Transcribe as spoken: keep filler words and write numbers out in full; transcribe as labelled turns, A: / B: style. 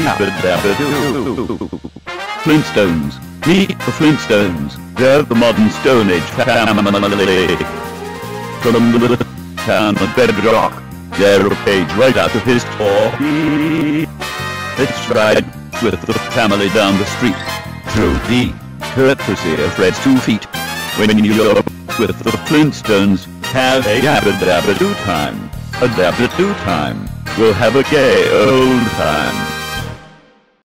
A: yabba dabba doo. Flintstones. Meet the Flintstones. They're the modern Stone Age family. From the town of Bedrock. They're a page right out of history. Let's ride with the family down the street. Through the courtesy of Fred's two feet. When you're with the Flintstones, have a yabba dabba doo time. A dabba doo time. We'll have a gay old time.